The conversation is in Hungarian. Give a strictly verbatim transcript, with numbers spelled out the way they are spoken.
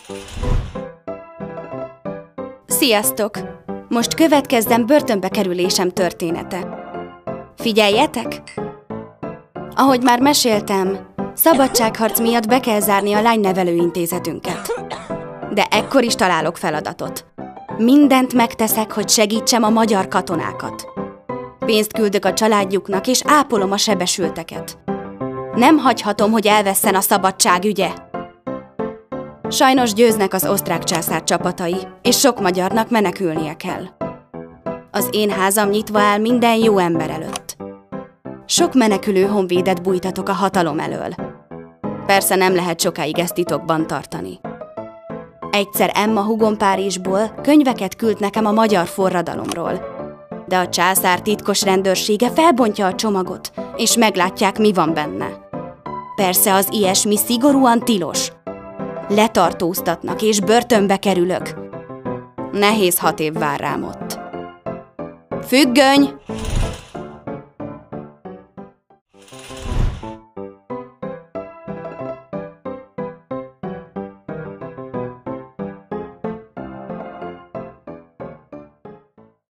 Sziasztok! Most következzen börtönbe kerülésem története. Figyeljetek! Ahogy már meséltem, szabadságharc miatt be kell zárni a lánynevelőintézetünket. De ekkor is találok feladatot. Mindent megteszek, hogy segítsem a magyar katonákat. Pénzt küldök a családjuknak, és ápolom a sebesülteket. Nem hagyhatom, hogy elvesszen a szabadság ügye. Sajnos győznek az osztrák császár csapatai, és sok magyarnak menekülnie kell. Az én házam nyitva áll minden jó ember előtt. Sok menekülő honvédet bújtatok a hatalom elől. Persze nem lehet sokáig ezt titokban tartani. Egyszer Emma húgom Párizsból könyveket küldt nekem a magyar forradalomról, de a császár titkos rendőrsége felbontja a csomagot, és meglátják, mi van benne. Persze az ilyesmi szigorúan tilos. Letartóztatnak, és börtönbe kerülök. Nehéz hat év vár rám ott. Függöny!